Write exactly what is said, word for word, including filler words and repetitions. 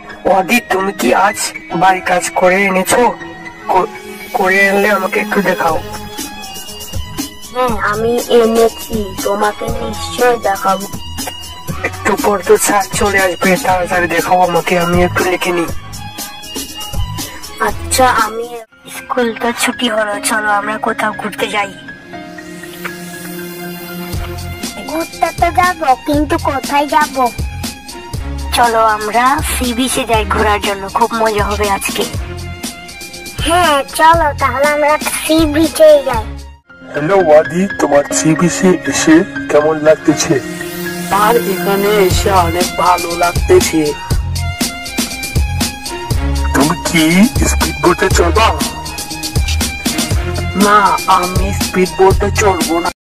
ওয়াদি, তুমি কি আজ বাড়ি কাজ করে এনেছো? করে এলে আমাকে একটু দেখাও। হ্যাঁ, আমি এনেছি, তোমাকে নিশ্চয় দেখাবো। একটু পর তো স্যার চলে আসবে, তাড়াতাড়ি দেখাও আমাকে, আমি একটু লিখে নিই। আচ্ছা, আমি স্কুল তো ছুটি হলো, চলো আমরা কোথাও ঘুরতে যাই। ঘুরতে তো যাবো, কিন্তু কোথায় যাব? চলো আমরা সি বিচে যাই ঘোরার জন্য, খুব মজা হবে আজকে। হ্যাঁ চলো, তাহলে আমরা সি বিচে যাই। হ্যালো ওয়াদি, তোমার সি বিচে এসে কেমন লাগতেছে? আর এখানে এসে অনেক ভালো লাগতেছে। তুমি কি স্পিড বোটে চলবা? না, আমি স্পিড বোটে চড়বো না।